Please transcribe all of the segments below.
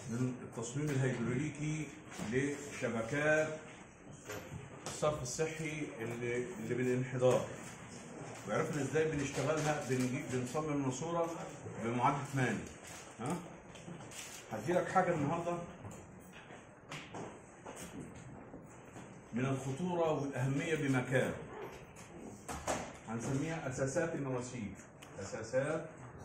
من التصميم الهيدروليكي لشبكات الصرف الصحي اللي بالانحدار، وعرفنا ازاي بنشتغلها. بنصمم ماسوره بمعدل 8. هديلك حاجه النهارده من الخطوره والاهميه بمكان، هنسميها اساسات المواسير. اساسات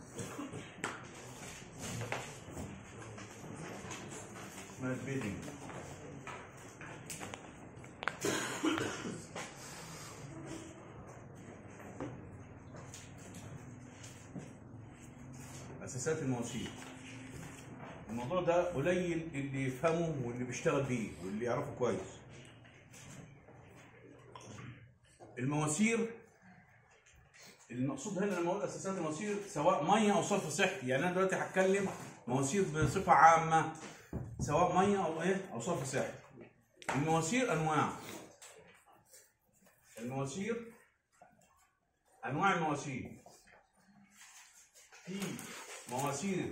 اسمها البيدنج. اساسات المواسير. الموضوع ده قليل اللي يفهمه واللي بيشتغل بيه واللي يعرفه كويس. المواسير المقصود هنا لما اقول اساسات المواسير سواء ميه او صرف صحي، يعني انا دلوقتي هتكلم مواسير بصفه عامه سواء ميه او او صرف صحي. المواسير انواع. انواع المواسير، في مواسير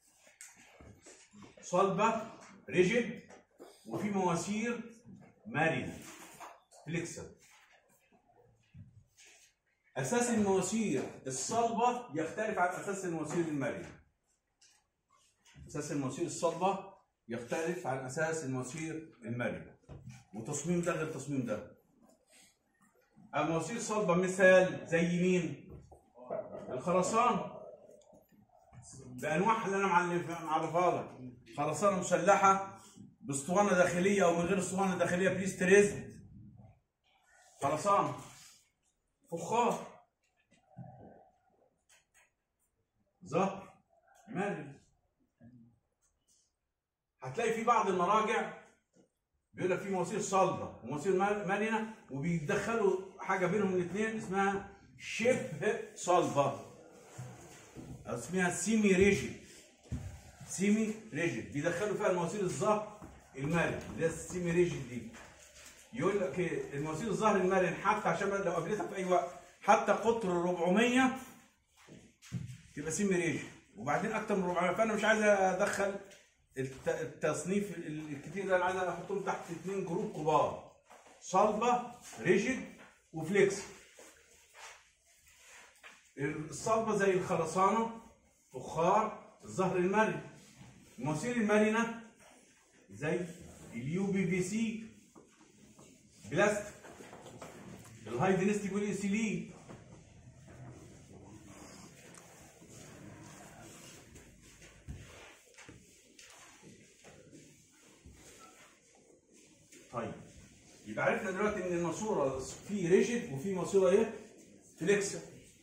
صلبه ريجيد، وفي مواسير مرنه فليكسبل. اساس المواسير الصلبه يختلف عن اساس المواسير المرنه. اساس المواسير الصلبه يختلف عن اساس المواسير المرنه، وتصميم ده غير تصميم ده. المواسير الصلبه مثال زي مين؟ الخرسان بانواعها اللي انا معرفها لك. خرسانه مسلحه باسطوانه داخليه او من غير اسطوانه داخليه بريستريزد. خرسان فخار زهر مرن. هتلاقي في بعض المراجع بيقول لك في مواسير صلبه ومواسير مرنه، وبيدخلوا حاجه بينهم الاثنين اسمها شبه صلبه، اسمها سيمي ريجيد. سيمي ريجيد بيدخلوا فيها المواسير الزهر المرن اللي هي السيمي ريجيد دي. يقول لك المواسير الزهر المرن حتى عشان لو قابلتك في اي وقت حتى قطر 400 تبقى سيمي ريجيد، وبعدين اكتر من 400. فانا مش عايز ادخل التصنيف الكتير ده، انا عايز احطهم تحت 2 جروب كبار: صلبه ريجيد وفليكس. الصلبه زي الخرسانه فخار الزهر المرن. المواسير المرنه زي اليو بي في سي بلاستيك، الهاي دينستي بولي ايثيلين. طيب يبقى عرفنا دلوقتي ان الماسوره في ريجيد وفي ماسوره فليكس.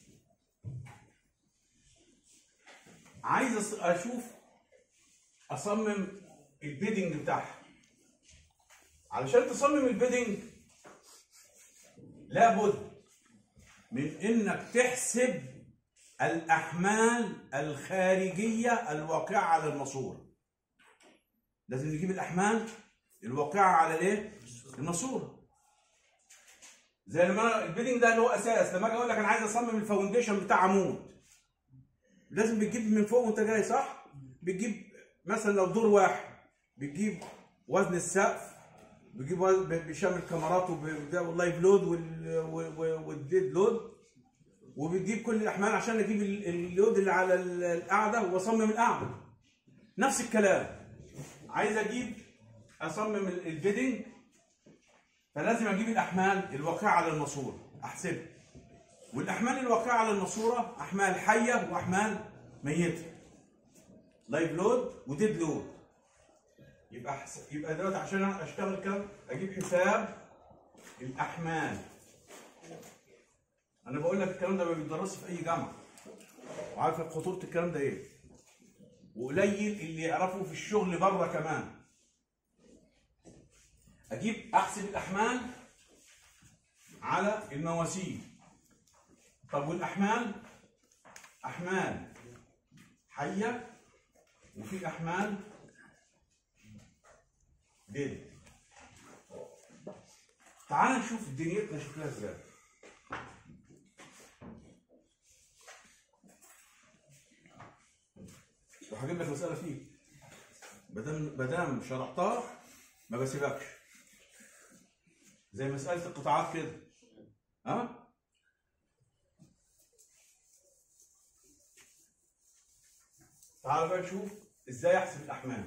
عايز اشوف اصمم البيدنج بتاعها. علشان تصمم البيدنج لابد من انك تحسب الاحمال الخارجيه الواقعه على الماسوره. لازم نجيب الاحمال الواقعه على الماسوره. زي لما البيدنج ده اللي هو اساس، لما اجي اقول لك انا عايز اصمم الفاونديشن بتاع عمود، لازم بتجيب من فوق وانت جاي، صح؟ بتجيب مثلا لو دور واحد بتجيب وزن السقف، بتجيب بشامل كاميرات واللايف لود والديد لود، وبتجيب كل الاحمال عشان اجيب اللود اللي على القاعده واصمم القاعده. نفس الكلام عايز اصمم البيدنج، فلازم اجيب الاحمال الواقعه على الماسوره احسبها. والاحمال الواقعه على الماسوره احمال حيه واحمال ميته، لايف لود وديد لود. يبقى دلوقتي عشان اشتغل كام اجيب حساب الاحمال. انا بقول لك الكلام ده ما بيتدرسش في اي جامعه، وعارف خطوره الكلام ده ايه، وقليل اللي يعرفه في الشغل بره كمان. احسب الاحمال على المواسير. طب والاحمال احمال حيه وفي احمال ديد. تعال نشوف دنيتنا شكلها ازاي. وهجيب لك مساله فيه مادام شرحتها ما بسيبكش، زي مساله القطاعات كده. تعال بقى نشوف ازاي احسب الاحمال.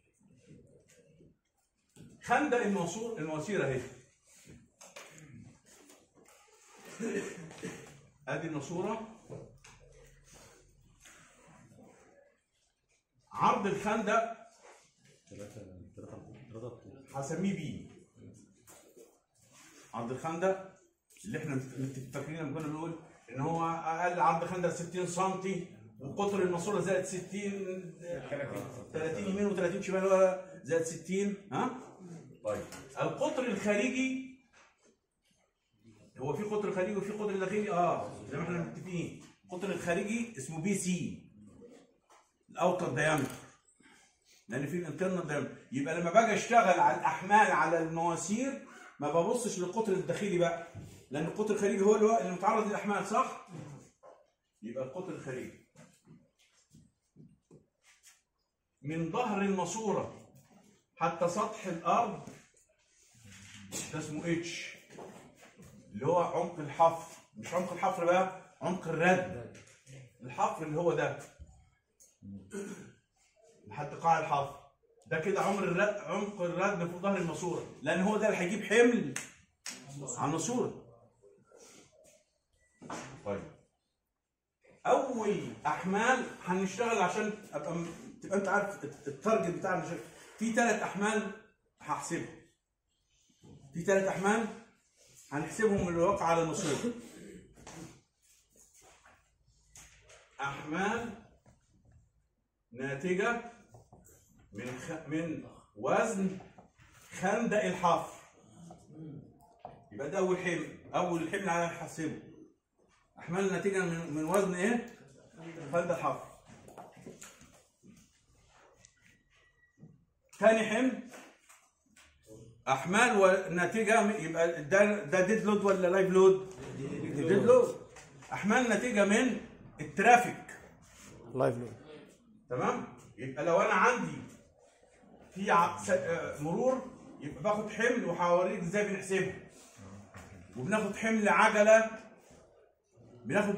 خندق المواسير اهي. ادي الماسوره، عرض الخندق هسميه بي. عرض الخندق اللي احنا فاكرين لما كنا بنقول ان هو اقل عرض خندق 60 سم، وقطر الماسوره زائد 60 30 يمين و30 شمال زائد 60. طيب القطر الخارجي، هو في قطر خارجي وفي قطر داخلي زي ما احنا متفقين. القطر الخارجي اسمه بي سي، الاوتر دايمتر، لان في الانترنال دايمتر. يبقى لما باجي اشتغل على الاحمال على المواسير ما ببصش للقطر الداخلي بقى، لان القطر الخارجي هو اللي متعرض للاحمال، صح؟ يبقى القطر الخارجي من ظهر الماسوره حتى سطح الارض ده اسمه اتش، اللي هو عمق الحفر. مش عمق الحفر بقى، عمق الرد. الحفر اللي هو ده لحد قاع الحفر، ده كده عمق الردم فوق ظهر الماسوره، لان هو ده اللي هيجيب حمل على الماسوره. طيب اول احمال هنشتغل عشان تبقى انت عارف التارجت بتاعنا. في 3 احمال هحسبهم، في 3 احمال هنحسبهم من الواقع على الماسوره. احمال ناتجه من وزن خندق الحفر. يبقى ده اول حمل هنحسبه. احمال ناتجه من وزن ايه؟ خندق الحفر. ثاني حمل احمال ناتجه، يبقى ده ديد لود ولا لايف لود؟ ديد لود. احمال ناتجه من الترافيك، لايف لود. تمام؟ يبقى لو انا عندي في مرور، يبقى باخد حمل وهوريك ازاي بنحسبه. وبناخد حمل عجله، بناخد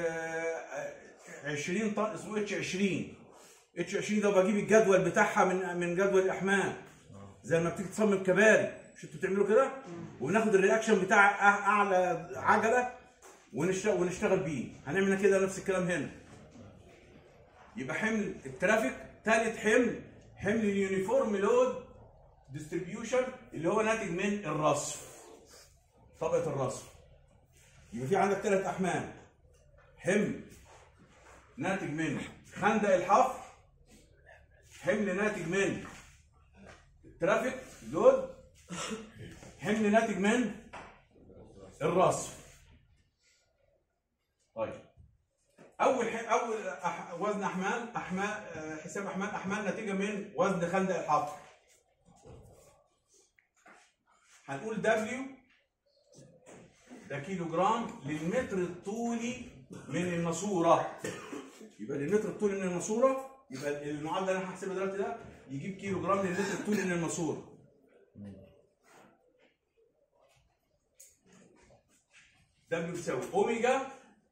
20 طن اسمه اتش 20. اتش 20 ده بجيب الجدول بتاعها من جدول الاحمال، زي ما بتيجي تصمم كباري، مش انتوا بتعملوا كده؟ وبناخد الرياكشن بتاع اعلى عجله ونشتغل بيه. هنعمل كده نفس الكلام هنا. يبقى حمل الترافيك. ثالث حمل اليونيفورم لود ديستريبيوشن، اللي هو ناتج من الرصف، طبقه الرصف. يبقى في عندك 3 احمال. حمل ناتج من خندق الحفر، حمل ناتج من الترافيك لود، حمل ناتج من الرصف. طيب اول وزن احمال حساب احمال ناتجه من وزن خندق الحفر. هنقول دبليو ده كيلو جرام للمتر الطولي من الماسوره. يبقى للمتر الطولي من الماسوره، يبقى المعادله اللي انا هحسبها دلوقتي ده يجيب كيلو جرام للمتر الطولي من الماسوره. دبليو بيساوي اوميجا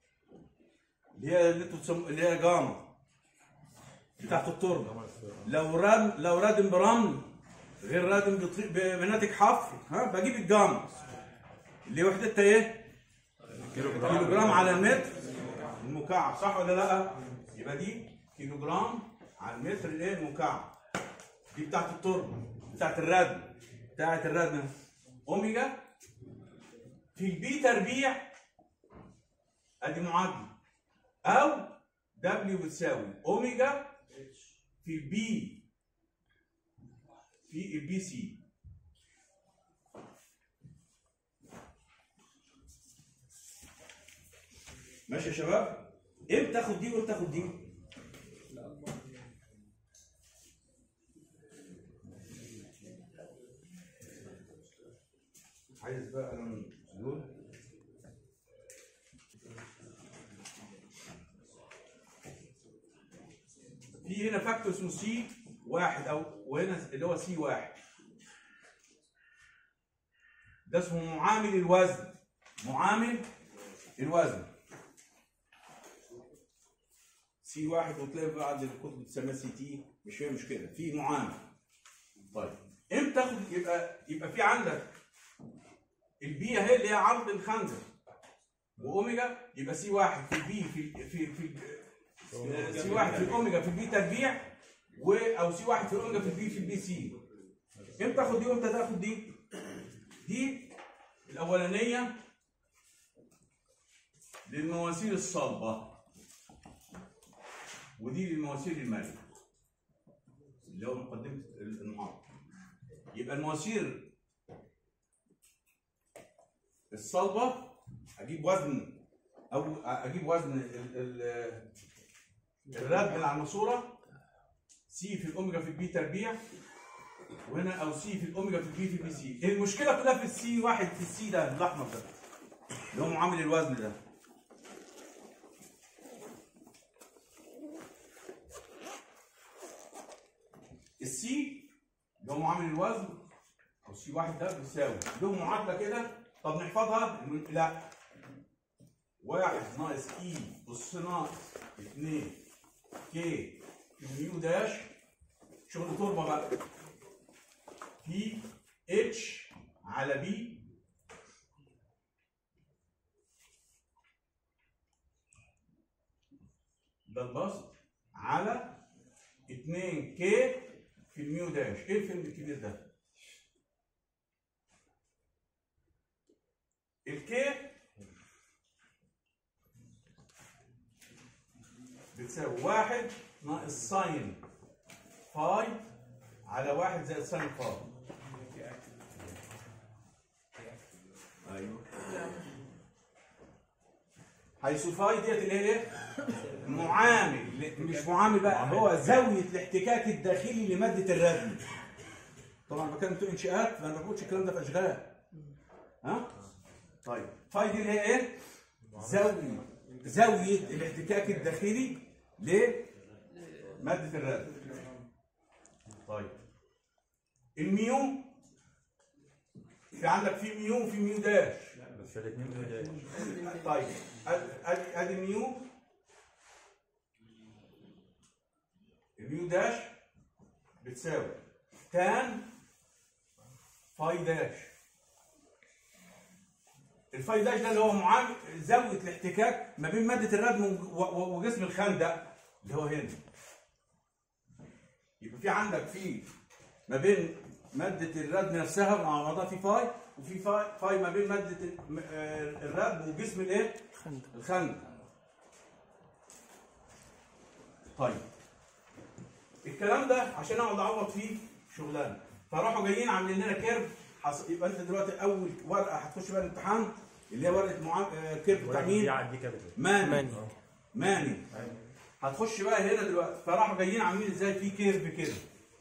اللي هي جاما بتاعت التربه. لو رادم برمل غير رادم بناتج حفر، بجيب الجاما اللي وحدتها ايه؟ كيلو جرام على المتر المكعب، صح ولا لا؟ يبقى دي كيلو جرام على المتر الايه المكعب. دي بتاعت التربه، بتاعت الردم. اوميجا في البي تربيع، ادي معادله، او دبليو بتساوي اوميجا في البي سي. ماشي يا شباب؟ امتى تاخد دي وامتى تاخد دي؟ عايز بقى انا دول في هنا فاكتور اسمه سي واحد وهنا اللي هو سي واحد، ده اسمه معامل الوزن. معامل الوزن سي واحد، وتلاقي بعض الكتب بتسميها سي تي، مش فيها مشكله، في معامل. طيب امتى تاخد؟ يبقى في عندك البي اهي اللي هي عرض الخنجر واوميجا، يبقى سي واحد في البي في سي واحد في الاوميجا في البي تربيع، او سي واحد في الاوميجا في البي سي. امتى تاخد دي وامتى تاخد دي؟ دي الاولانيه للمواسير الصلبه، ودي للمواسير الماليه اللي هو مقدمه المعارضه. يبقى المواسير الصلبه اجيب وزن، او اجيب وزن الردم اللي على الماسوره سي في الاوميجا في البي تربيع، وهنا او سي في الاوميجا في البي سي. المشكله كلها في السي واحد، في السي ده الاحمر ده اللي هو معامل الوزن ده. السي اللي هو معامل الوزن او سي واحد ده بيساوي له معادله كده. طب نحفظها؟ لا، 1 ناقص اي اس ناقص 2 كي في ميو داش، شغل تربه بقى، في اتش على بي ده البسط على 2 كي في الميو داش. ايه الفيلم الكبير ده؟ الكي بتساوي 1 ناقص ساين فاي على 1 زائد ساين فاي. ايوه، حيث فاي ديت اللي هي ايه؟ معامل، مش معامل بقى، هو زاويه الاحتكاك الداخلي لماده الردم. طبعا بكلم انتوا انشاءات، فانا ما بقولش الكلام ده في اشغال. ها؟ طيب فاي دي اللي هي ايه؟ زاويه الاحتكاك الداخلي لماده الردم. طيب الميو، في عندك في ميو وفي ميو داش. بس الاثنين ميو داش. طيب ادي ميو، الميو داش بتساوي تان فاي داش. الفاي داش ده اللي هو معامل زاويه الاحتكاك ما بين ماده الردم وجسم الخندق اللي هو هنا. يبقى في عندك ما بين ماده الردم نفسها مع بعضها في فاي، وفي فاي ما بين ماده الردم وجسم الايه؟ الخندق. طيب الكلام ده عشان اقعد اعوض فيه شغلانه، فراحوا جايين عاملين لنا كيرف. يبقى انت دلوقتي اول ورقه هتخش بقى الامتحان اللي هي ورقه كيرف بتاع مين؟ ماني. هتخش بقى هنا دلوقتي. فراحوا جايين عاملين ازاي؟ في كيرف كده.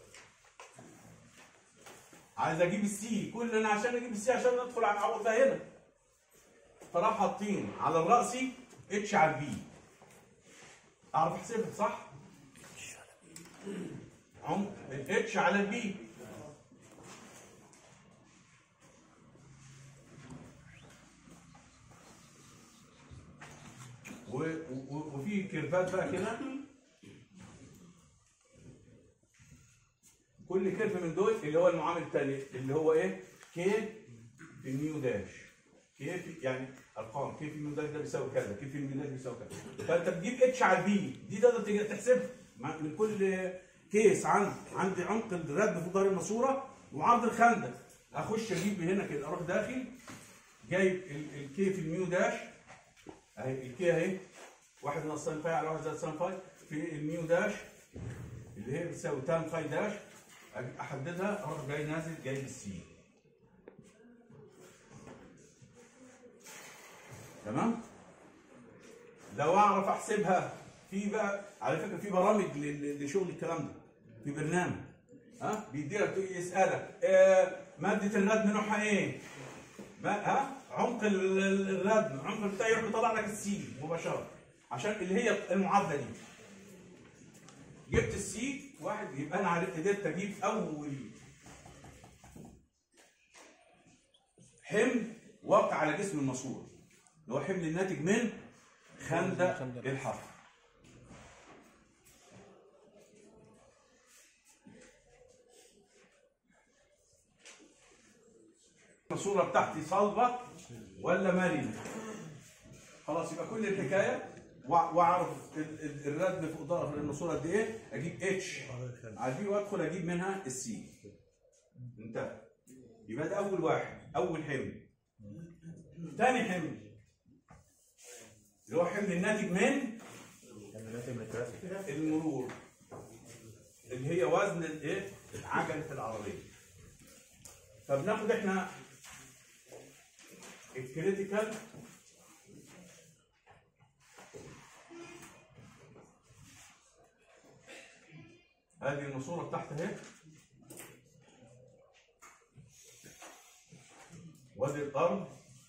عايز اجيب السي، كل انا عشان اجيب السي عشان ندخل على العوض ده هنا. فراح حاطين على الرأسي اتش على البي. اعرف احسبها صح؟ عمق الاتش على البي. وفي كيرفات بقى كده، كل كيرف من دول اللي هو المعامل الثاني اللي هو ايه؟ كي في الميو داش. كي في يعني ارقام، كي في الميو داش ده بيساوي كذا، كي في الميو داش بيساوي كذا. فانت بتجيب اتش على البي دي، تقدر تحسبها من كل كيس. عندي عمق الردم في ظهر الماسوره وعرض الخندق. اخش اجيب هنا كده، اروح داخل جايب الكي في الميو داش اهي. الكي اهي 1 ناقص ساين فاي على 1 زائد ساين فاي في الميو داش اللي هي بتساوي تان فاي داش. احددها، اروح جاي نازل جايب السي. تمام؟ لو اعرف احسبها في بقى، على فكره في برامج لشغل الكلام ده، في برنامج بيديلك يسالك ماده الردم نوعها ايه؟ عمق الردم، عمق بتاعي، يروح يطلع لك السي مباشره عشان اللي هي المعادله دي. جبت السي واحد، يبقى انا قدرت اجيب اول حمل واقع على جسم الماسوره، اللي هو حمل الناتج من خندق الحفر. الماسوره بتاعتي صلبه ولا مرنه؟ خلاص، يبقى كل الحكايه واعرف الردم في ظهر الماسوره قد ايه، اجيب اتش على دي وادخل اجيب منها السي. انتهى. يبقى ده اول واحد، اول حمل. ثاني حمل اللي هو حمل الناتج من المرور، اللي هي وزن الايه؟ عجله العربيه. فبناخد احنا الكريتيكال هذه الماسوره بتاعتها اهي، وادي الارض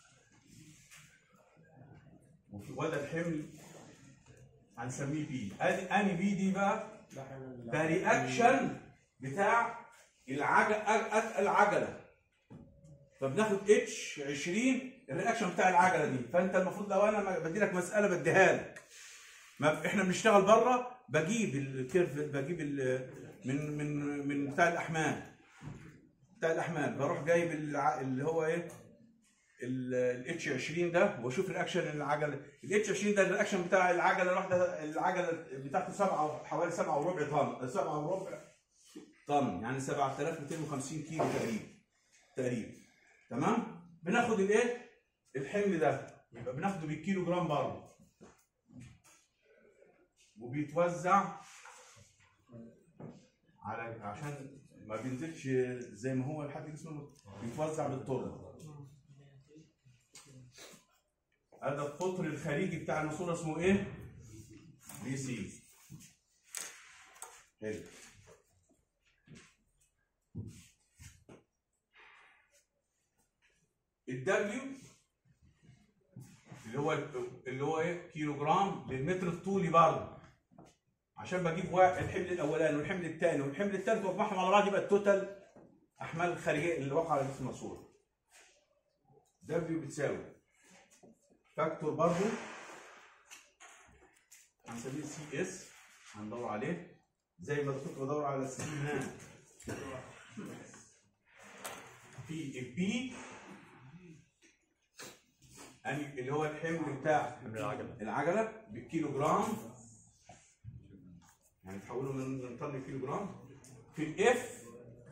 وده الحمل هنسميه بي. ادي اني بي دي بقى ده رياكشن بتاع العجله. فبناخد اتش 20 الرياكشن بتاع العجله دي. فانت المفروض لو انا بدي لك مساله بديها لك، ما احنا بنشتغل بره، بجيب الكيرف، بجيب من بتاع الاحمال، بروح جايب اللي هو ايه الاتش 20 ده، واشوف رياكشن العجله. الاتش 20 ده الرياكشن بتاع العجله الواحده، العجله بتاعته حوالي 7.25 طن، يعني 7250 كيلو تقريبا. تمام. بناخد الايه الحمل ده، يبقى بناخده بالكيلو جرام برضه، وبيتوزع على عشان ما بينزلش زي ما هو لحد جسمه، بيتوزع بالطرق. هذا القطر الخارجي بتاع الماسوره اسمه ايه؟ بي سي. حلو. الدبليو اللي هو ايه؟ كيلو جرام للمتر الطولي برضه، عشان بجيب الحمل الاولاني والحمل الثاني والحمل الثالث واجمعهم على بعض، يبقى التوتال احمال الخارجيه اللي واقعه على جسم الماسوره. دبليو بتساوي فاكتور برضه هنسميه سي اس، هندور عليه زي ما كنت بدور على السي هنا في البي اللي هو الحمل بتاع العجله بالكيلو جرام، يعني تحوله من طن لكيلو جرام. في الاف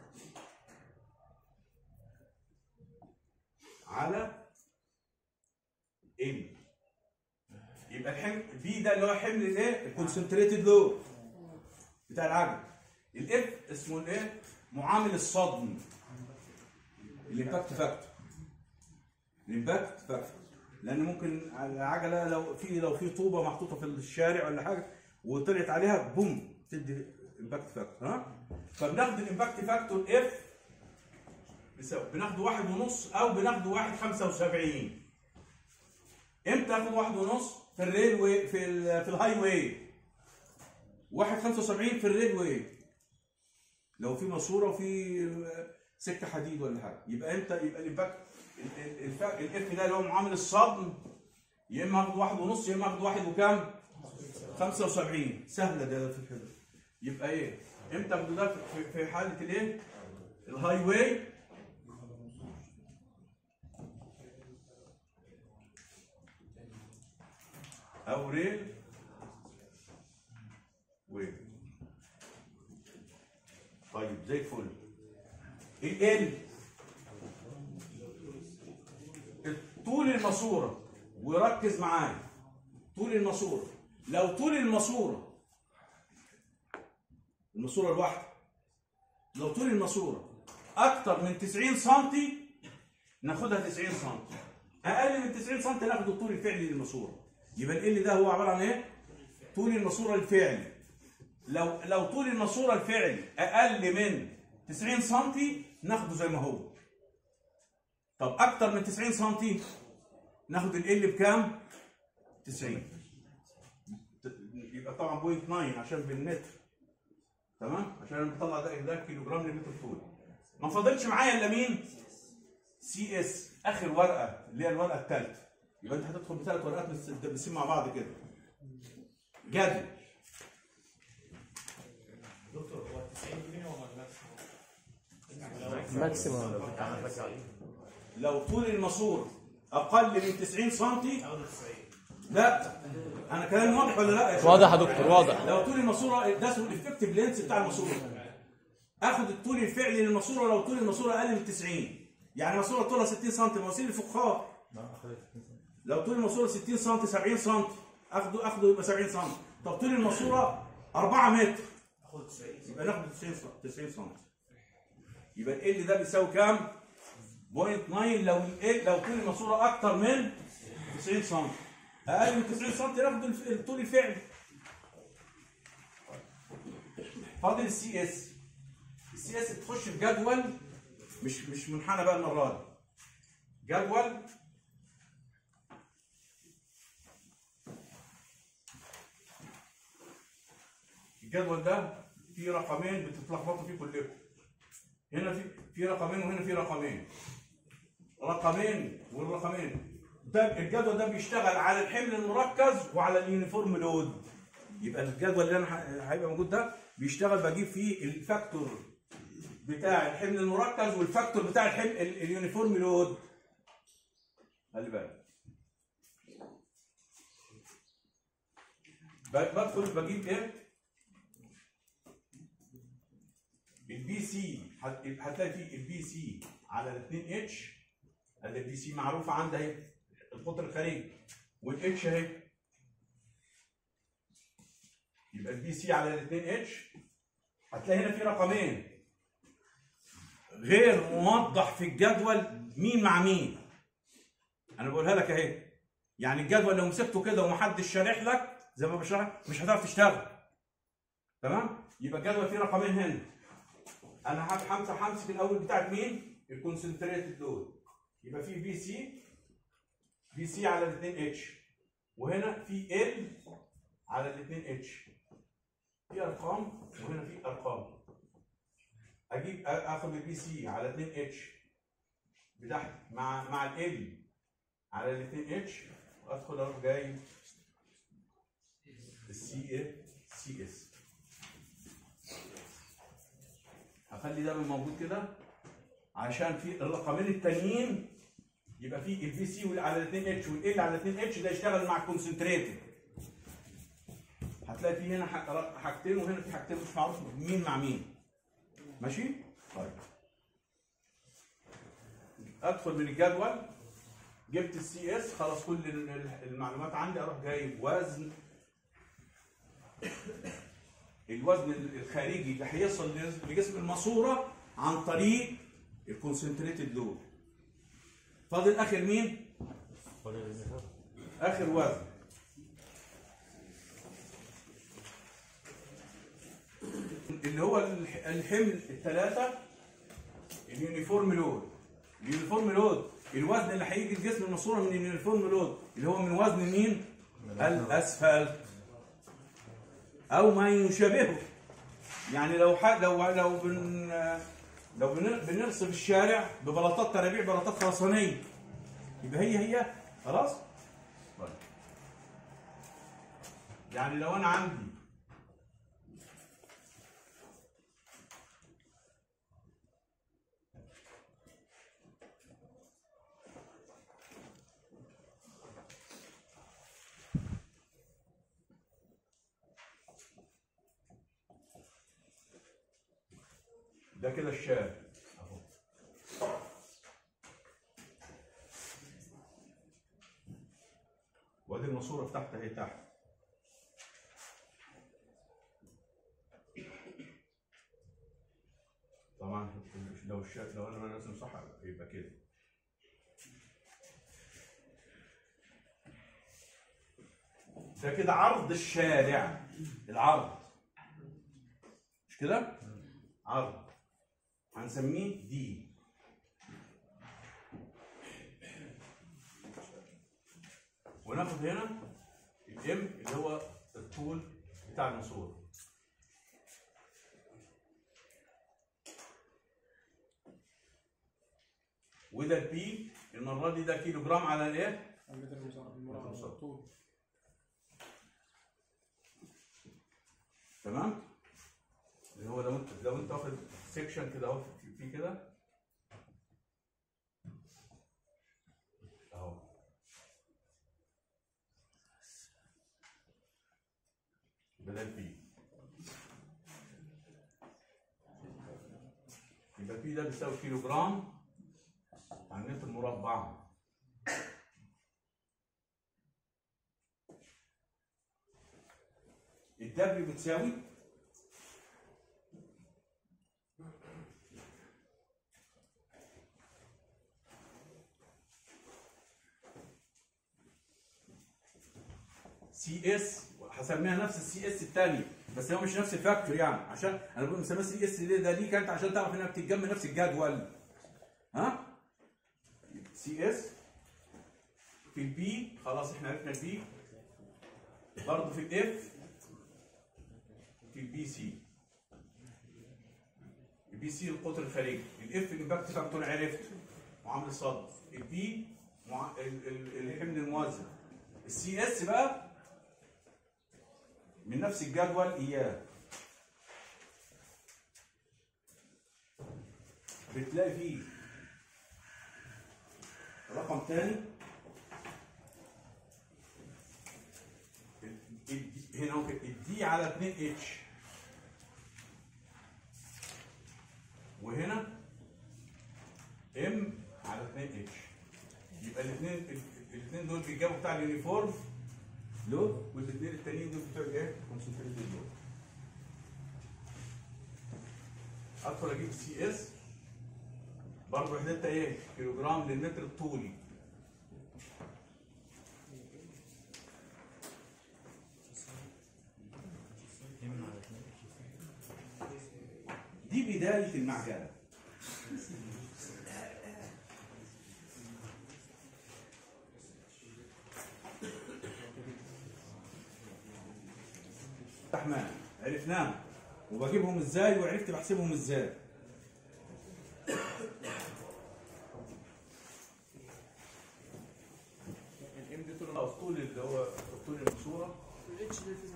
على ام، يبقى الحمل بي ده اللي هو حمل الايه؟ الكونسنتريتد لود بتاع العجله. الاف اسمه الايه؟ معامل الصدم، الامباكت فاكتور. لان ممكن العجله لو في طوبه محطوطه في الشارع ولا حاجه وطلعت عليها بوم تدي امباكت فاكتور. ها؟ فبناخد الامباكت فاكتور اف بيساوي، بناخده 1.5 او بناخده 1.75. امتى اخد 1.5؟ في الريل واي، في الهاي واي. 1.75 في الريل واي لو في ماسوره وفي سكه حديد ولا حاجه. يبقى امتى؟ يبقى الامباكت الاف ده اللي هو معامل الصدم، يا اما اخد 1.5 يا اما اخد 1 وكام؟ 75. سهله ده في الحدود. يبقى ايه؟ امتى اخد ده؟ في حاله الايه؟ الهاي واي او ريل واي. طيب زي الفل. ال طول الماسوره، وركز معايا، طول الماسوره، لو طول الماسوره الواحده، لو طول الماسوره اكتر من 90 سم ناخدها 90 سم، اقل من 90 سم ناخد الطول الفعلي للماسوره. يبقى ال ده هو عباره عن ايه؟ طول الماسوره الفعلي. لو طول الماسوره الفعلي اقل من 90 سم ناخده زي ما هو. طب اكتر من 90 سم ناخد ال بكام؟ 90. يبقى طبعا 0.9 عشان بالمتر تمام؟ عشان انا بطلع ده كيلو جرام لمتر طول. ما فاضلش معايا الا مين؟ سي اس، اخر ورقه اللي هي الورقه الثالثه. يبقى انت هتدخل بثلاث ورقات متدبسين مع بعض كده. جدول. دكتور هو 90 جنيه هو ماكسيموم. لو طول الماسوره اقل من 90 سم لا، انا كلامي واضح ولا لا يا شباب؟ واضح يا دكتور، واضح. لو طول الماسوره ده اسمه الافكتيف لينس بتاع الماسوره. اخد الطول الفعلي للماسوره لو طول الماسوره اقل من 90، يعني ماسوره طولها 60 سم مواسير الفخار. لو طول الماسوره 60 سم 70 سم اخده يبقى 70 سم. طب طول الماسوره 4 متر اخد 90 يبقى ناخد 90 سم. يبقى ال ده بيساوي كام؟ 0.9 لو طول الماسوره اكتر من 90 سم. اقل من 90 سم ناخد الطول الفعلي. فاضل السي اس. السي اس بتخش في جدول مش منحنى بقى المره دي. جدول الجدول ده فيه رقمين بتتلخبطوا فيه كلكم. هنا في رقمين وهنا في رقمين. رقمين والرقمين. ده الجدول ده بيشتغل على الحمل المركز وعلى اليونيفورم لود. يبقى الجدول اللي انا هيبقى موجود ده بيشتغل بجيب فيه الفاكتور بتاع الحمل المركز والفاكتور بتاع الحمل اليونيفورم لود. خلي بالك. بدخل بجيب ايه؟ البي سي. هتلاقي فيه البي سي على ال 2 اتش. البي سي معروفه عندها اهي القطر الخارجي، والاتش اهي. يبقى البي سي على ال 2 اتش. هتلاقي هنا في رقمين غير موضح في الجدول مين مع مين. انا بقولها لك اهي. يعني الجدول لو مسكته كده ومحدش شارح لك زي ما بشرح مش هتعرف تشتغل. تمام؟ يبقى الجدول فيه رقمين هنا. انا همسك الاول بتاعت مين؟ الكونسنتريتد لود. يبقى في بي سي على ال 2 اتش، وهنا في ال على ال 2 اتش. في ارقام وهنا في ارقام. اخد البي سي على 2 اتش بتاعتي مع ال على ال 2 اتش، وادخل اروح جاي السي اس. هخلي ده موجود كده عشان في الرقمين التانيين يبقى في البي سي على 2 اتش والال على 2 اتش ده يشتغل مع الكونسنتريتد. هتلاقي في هنا حاجتين وهنا في حاجتين مش معروف مين مع مين. ماشي؟ طيب. ادخل من الجدول، جبت السي اس، خلاص كل المعلومات عندي. اروح جايب وزن الوزن الخارجي اللي هيصل لجسم الماسوره عن طريق الكونسنتريتد لود. فاضل اخر مين؟ اخر وزن. اللي هو الحمل الثلاثه اليونيفورم لود. اليونيفورم لود الوزن اللي هيجي لجسم الماسوره من اليونيفورم لود اللي هو من وزن مين؟ الاسفلت او ما يشابهه. يعني لو بنرصف الشارع ببلاطات ترابيع، بلاطات خرسانيه، يبقى هي خلاص. يعني لو انا عندي ده كده الشارع اهو. وادي الماسوره بتاعتها اهي تحت. طبعا لو انا راسم صح يبقى كده. ده كده عرض الشارع. العرض مش كده؟ عرض هنسميه دي. وناخد هنا الام اللي هو الطول بتاع الماسوره. وده البي المره دي ده كيلو جرام على الايه؟ المتر المربع طول. تمام؟ اللي هو لو انت واخد سيكشن كده اهو في كده اهو ده البي، يبقى البي ده بيساوي كيلو جرام على المتر مربع. الدبليو بتساوي سي اس، هسميها نفس السي اس الثاني بس هو مش نفس الفاكتور يعني، عشان انا بقول مسميها سي اس ده ليك انت عشان تعرف انها بتتجمع نفس الجدول. ها؟ سي اس في البي، خلاص احنا عرفنا البي، برضه في الاف في البي سي. البي سي القطر الخارجي، الاف الامباكت فاكتور عرفت معامل الصدمه، البي الحمل الموزع، السي اس بقى من نفس الجدول اياه. بتلاقي فيه رقم ثاني هنا ممكن الدي على 2 اتش، وهنا ام على 2 اتش. يبقى الاثنين دول بيجابوا بتاع اليونيفورم لود، والاثنين التانيين دول بتوع ايه؟ كونسنتريتد لود. ادخل اجيب السي اس برضه وحدتها ايه؟ كيلو جرام للمتر الطولي. دي بداية المعجنة. رحمن عرفناهم وبجيبهم ازاي وعرفت بحسبهم ازاي. الام دي طول اللي هو طول الماسوره، الاتش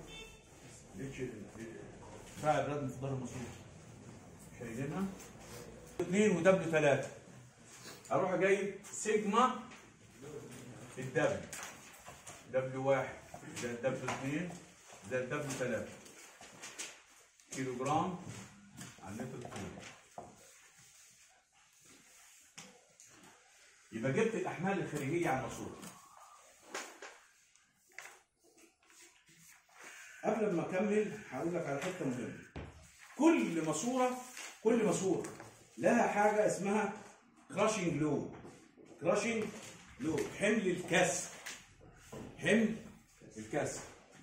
فاعل ردم في ظهر الماسوره شايلينها 2 ودبليو 3. اروح جايب سيجما الدبليو، دبليو 1 زائد دبليو 2 زائد دبليو 3 كيلو جرام على المتر الطولي. يبقى جبت الاحمال الخارجيه على الماسوره. قبل ما اكمل هقول لك على حته مهمه. كل ماسوره لها حاجه اسمها كراشنج لود. كراشنج لود حمل الكسر، حمل الكسر.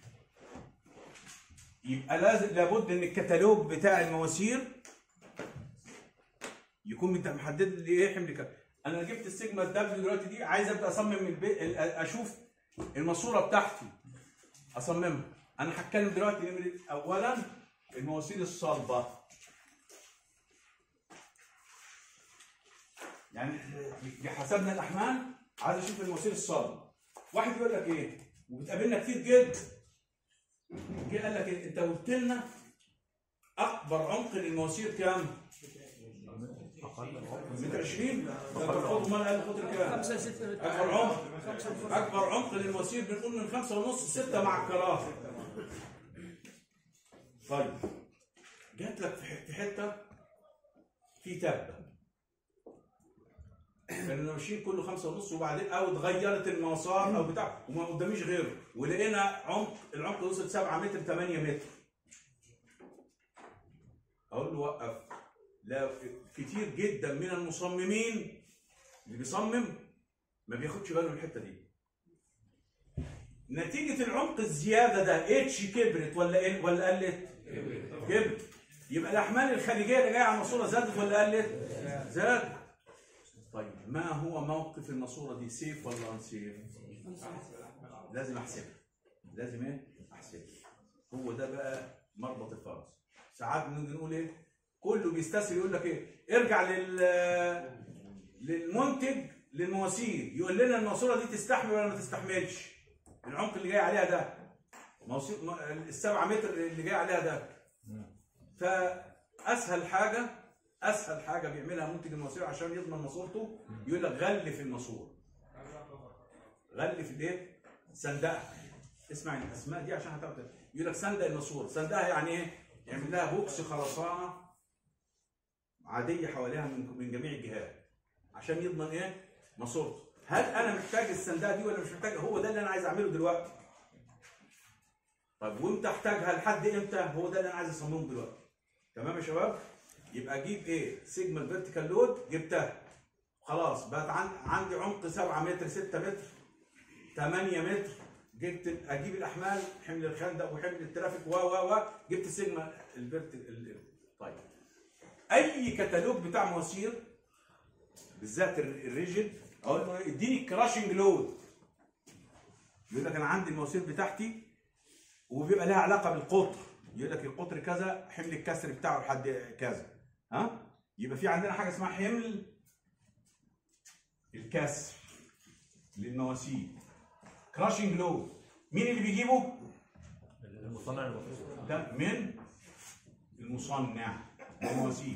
يبقى لابد ان الكتالوج بتاع المواسير يكون محدد لي ايه حمل الكسر. انا جبت السيجما الدبليو دلوقتي دي، عايز ابدا اصمم اشوف الماسوره بتاعتي اصممها. انا هتكلم دلوقتي اولا المواسير الصلبه. يعني حسبنا الاحمال، عايز اشوف المواسير الصلبه. واحد يقول لك ايه، وبتقابلنا كتير جدا، جه قال لك انت قلت لنا اكبر عمق للمواسير كام؟ متر 20. ده انت بتحط امال اقل قطر كام؟ 5 6 اكبر عمق للمواسير بنقول من 5.5 6 مع الكراسه. طيب جات لك في حته في تبه، كانوا ماشيين كله 5.5 وبعدين او اتغيرت المسار او بتاع وما قداميش غيره، ولقينا العمق وصل 7 متر 8 متر. اقول له وقف. لا، كتير جدا من المصممين اللي بيصمم ما بياخدش باله من الحته دي. نتيجه العمق الزياده ده اتش كبرت ولا قلت؟ كبرت. يبقى الاحمال الخارجيه اللي جايه على الماسوره زادت ولا قلت؟ زادت. طيب ما هو موقف الماسوره دي، سيف ولا ان سيف؟ لازم احسبها. لازم ايه؟ احسبها. هو ده بقى مربط الفرس. ساعات بنيجي نقول ايه؟ كله بيستسهل يقول لك ايه؟ ارجع للمنتج للمواسير يقول لنا الماسوره دي تستحمل ولا ما تستحملش العمق اللي جاي عليها ده، ال7 متر اللي جاي عليها ده. فاسهل حاجه بيعملها منتج الماسوره عشان يضمن ماسورته، يقول لك غلف الماسوره. غلف الايه؟ صندقها. اسمع الاسماء دي عشان هتعرف. يقول لك صندق الماسوره، صندقها يعني ايه؟ يعمل لها بوكس خرسانه عاديه حواليها من جميع الجهات عشان يضمن ايه؟ ماسورته. هل انا محتاج الصندقه دي ولا مش محتاجها؟ هو ده اللي انا عايز اعمله دلوقتي. طب وامتى احتاجها؟ لحد امتى؟ هو ده اللي انا عايز اصممه دلوقتي. تمام يا شباب؟ يبقى اجيب ايه؟ سيجما الفيرتيكال لود جبتها. خلاص بقت عندي عمق 7 متر 6 متر 8 متر. جبت اجيب الاحمال، حمل الخندق وحمل الترافيك و جبت سيجما الفيرتيكال. طيب اي كتالوج بتاع مواسير بالذات الريجيد اقول له اديني الكراشنج لود. يقول لك انا عندي المواسير بتاعتي وبيبقى لها علاقه بالقطر، يقول لك القطر كذا، حمل الكسر بتاعه لحد كذا. ها؟ يبقى في عندنا حاجه اسمها حمل الكسر للمواسير. كراشنج لود مين اللي بيجيبه؟ المصنع ده من المصنع للمواسير.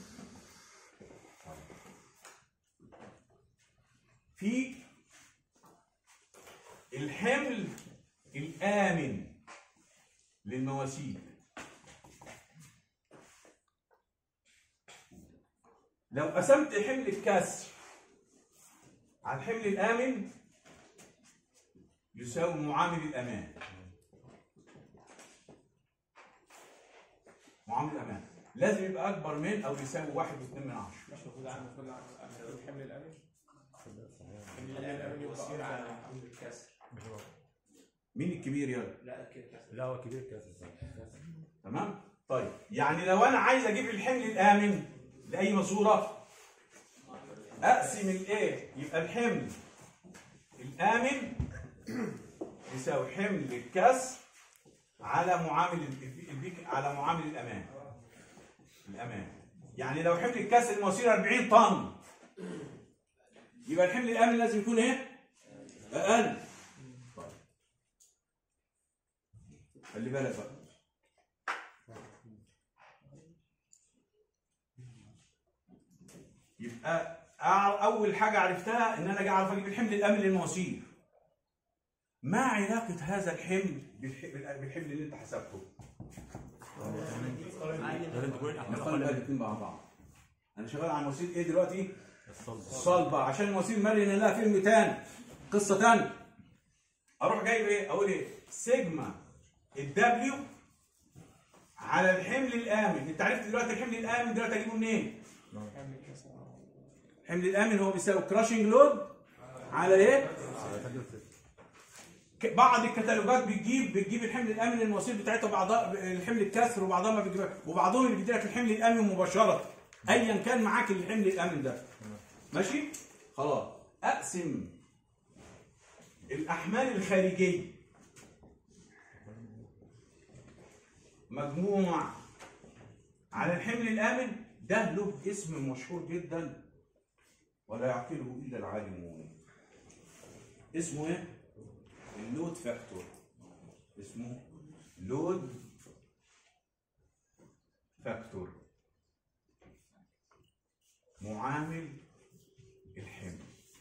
في الحمل الآمن للمواسير. لو قسمت حمل الكسر على الحمل الآمن يساوي معامل الأمان. معامل الأمان لازم يبقى أكبر من أو يساوي 1.2. مش المفروض عن الحمل الامن. الحمل الامن يصير على حمل الكسر. مين الكبير يلا؟ لا هو كبير كسر. تمام؟ طيب يعني لو أنا عايز أجيب الحمل الآمن لأي ماسورة أقسم الإيه؟ يبقى الحمل الآمن يساوي حمل الكسر على معامل على معامل الأمان. الأمان يعني لو حمل الكسر المواسير 40 طن يبقى الحمل الآمن لازم يكون إيه؟ أقل. خلي بالك بقى. يبقى أول حاجة عرفتها إن أنا أجي أعرف أجيب الحمل الآمن للمواسير. ما علاقة هذا الحمل بالحمل اللي أنت حسبته؟ لازم تكون نقارن بقى الاثنين مع بعض. أنا شغال على مواسير إيه دلوقتي؟ الصلبة. صلبة، عشان المواسير مرنة لها فيلم تاني، قصة تانية. أروح جايب إيه؟ أقول إيه؟ سيجما الدبليو على الحمل الآمن. أنت عرفت دلوقتي الحمل الآمن دلوقتي أجيبه منين؟ الحمل الآمن هو بيساوي كراشنج لود على إيه؟ بعض الكتالوجات بتجيب الحمل الامن للمواسير بتاعتها، بعضها الحمل الكسر وبعضها ما بتجيبها، وبعضهم اللي بيدي لك الحمل الامن مباشره ايا كان معاك الحمل الامن ده. ماشي؟ خلاص. اقسم الاحمال الخارجيه مجموع على الحمل الامن. ده له اسم مشهور جدا ولا يعقله الا العالمون. اسمه ايه؟ اللود فاكتور. اسمه لود فاكتور، معامل الحمل.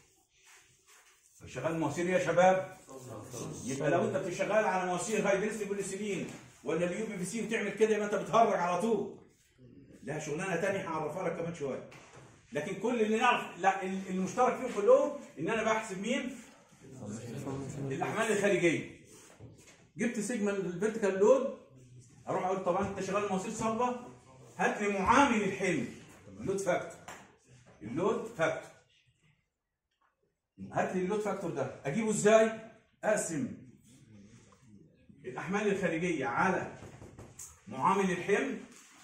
شغال مواسير يا شباب؟ يبقى لو انت بتشتغل على مواسير هاي دنسيتي بوليسيلين ولا اليو بي في سي وتعمل كده يبقى انت بتهرج على طول. لها شغلانه ثانيه هعرفها لك كمان شويه. لكن كل اللي نعرف المشترك فيهم كلهم ان انا بحسب مين؟ الاحمال الخارجيه. جبت سيجما الفيرتيكال لود، اروح اقول طبعا انت شغال مواسير صلبه، هات لي معامل الحمل اللود فاكتور. اللود فاكتور هات لي اللود فاكتور ده. اجيبه ازاي؟ اقسم الاحمال الخارجيه على معامل الحمل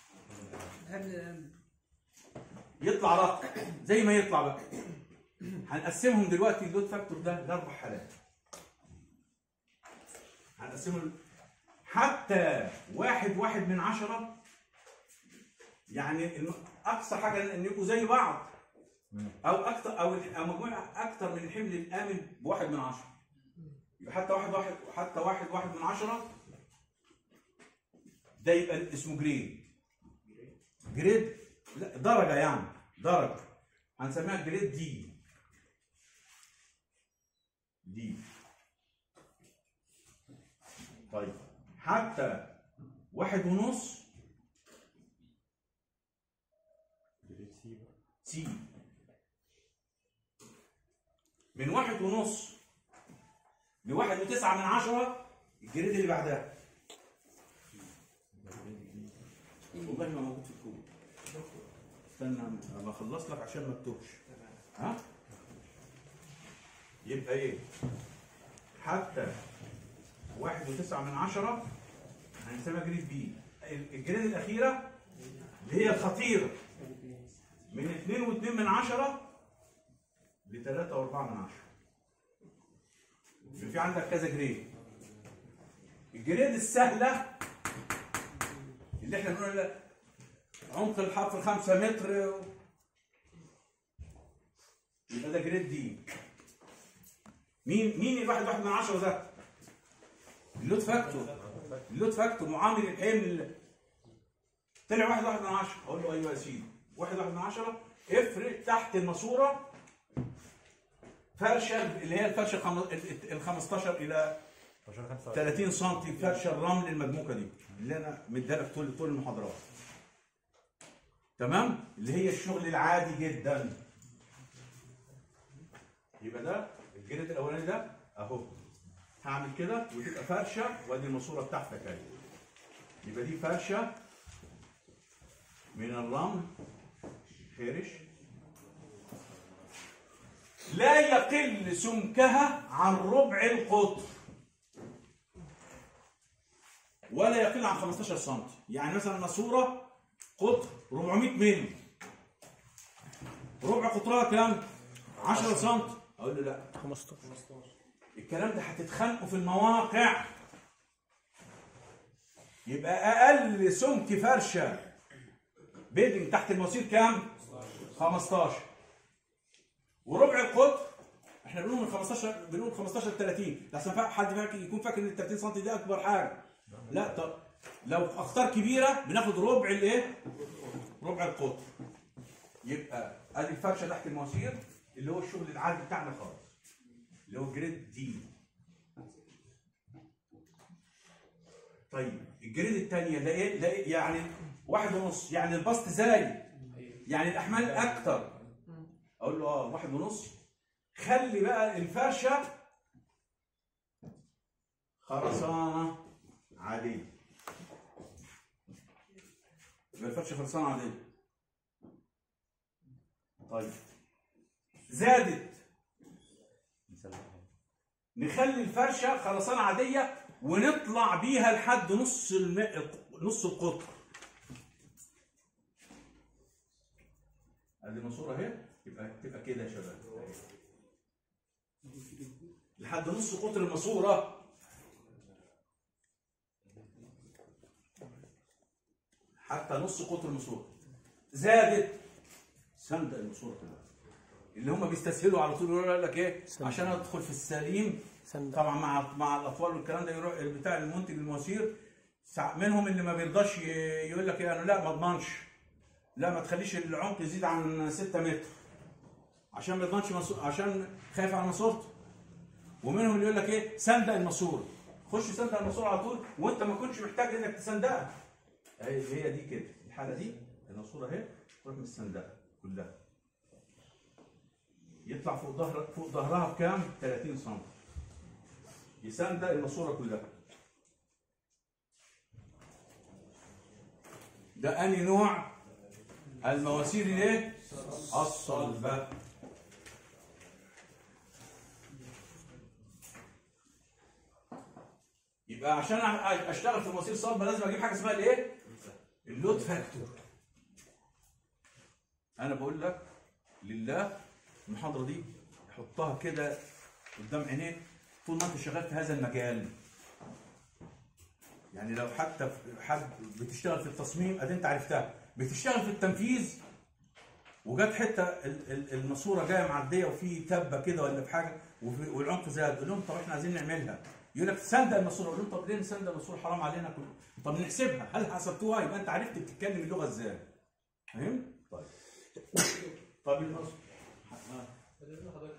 يطلع رقم زي ما يطلع بقى. هنقسمهم دلوقتي اللود فاكتور ده لاربع حالات. هنقسمهم حتى 1/1 يعني اقصى حاجه ان يبقوا زي بعض او اكتر او مجموعه اكتر من الحمل الامن ب1 من 10. يبقى حتى واحد من 10 ده يبقى اسمه جريد. جريد لا درجه، يعني درجه هنسميها جريد دي. طيب حتى 1.5 سي. من 1.5 ل1.9 من 10 الجريد اللي بعدها. والله ما موجود في الكود. استنى اما اخلص لك عشان ما تتوهش. ها؟ يبقى ايه؟ حتى 1.9 من 10 هنسميها جريد بي. الجريد الاخيره اللي هي الخطيره من 2.2 من 10 ل 3.4 من 10. في عندك كذا جريد. الجريد السهله اللي احنا بنقول عمق الحفر 5 متر يبقى ده جريد دي. مين الواحد من 10 ده؟ اللود فاكتور معامل الحمل طلع 1 من 10. اقول له ايوه يا سيدي 1 من 10. افرق تحت الماسوره فرشه اللي هي الفرشه ال 15 الى 30 سم فرشه الرمل المدموكه دي اللي انا مديها لك طول المحاضرات. تمام؟ اللي هي الشغل العادي جدا. يبقى ده الجريد الاولاني ده اهو. هعمل كده وتبقى فرشه وادي الماسوره بتاعتك اهي. يبقى دي فرشه من الرمل خرش لا يقل سمكها عن ربع القطر ولا يقل عن 15 سم. يعني مثلا ماسوره قطر 400 مللي، ربع قطرها كام؟ 10 سم. اقول له لا 15. الكلام ده هتتخانقوا في المواقع. يبقى اقل سمك فرشه بيدنج تحت المواسير كام؟ 15. وربع القطر احنا بنقول من 15 بنقول 15 ل 30 لحسن حد يكون فاكر ان ال 30 سم دي اكبر حاجه. لا طب لو اخطار كبيره بناخد ربع الايه؟ ربع القطر. يبقى ادي الفرشه تحت المواسير اللي هو الشغل العادي بتاعنا خالص اللي هو جريد دي. طيب الجريد الثانيه ده ايه؟ ده إيه؟ يعني 1.5 يعني البسط زايد يعني الاحمال اكتر. اقول له 1.5. خلي بقى الفرشه خرسانه عاديه. يبقى الفرشه خرسانه عاديه. طيب زادت نخلي الفرشه خرسانه عاديه ونطلع بيها لحد نص القطر. ادي الماسوره اهي. تبقى كده يا شباب لحد نص قطر الماسوره. حتى نص قطر الماسوره. زادت سندق الماسوره كلها. اللي هم بيستسهلوا على طول يقول لك ايه عشان ادخل في السليم. طبعا مع الاطفال والكلام ده يروح بتاع المنتج المواسير منهم اللي ما بيرضاش يقول لك ايه انا لا ما اضمنش، لا ما تخليش العمق يزيد عن 6 متر عشان ما يضمنش عشان خايف على ماسورته. ومنهم اللي يقول لك ايه صندق الماسوره. خش صندق الماسوره على طول وانت ما كنتش محتاج انك تصندقها. هي دي كده الحاله دي الماسوره اهي تروح متصندقه كلها. يطلع فوق ظهرها بكام؟ 30 سم. يصندق الماسوره كلها. ده انهي نوع؟ المواسير الايه؟ الصلبه. يبقى عشان اشتغل في مواسير صلبه لازم اجيب حاجه اسمها الايه؟ اللود فاكتور. انا بقول لك لله المحاضره دي حطها كده قدام عينيك طول ما انت شغال في هذا المجال. يعني لو حتى حد بتشتغل في التصميم ادي انت عرفتها، بتشتغل في التنفيذ وجت حته الماسوره جايه معديه وفي تبه كده ولا في حاجه والعمق زاد، قول لهم طب احنا عايزين نعملها، يقول لك سند الماسوره، قول لهم طب ليه نسند الماسوره؟ حرام علينا كله. طب نحسبها، هل حسبتوها؟ يبقى انت عرفت بتتكلم اللغه ازاي. فاهم؟ طيب. طب الماسوره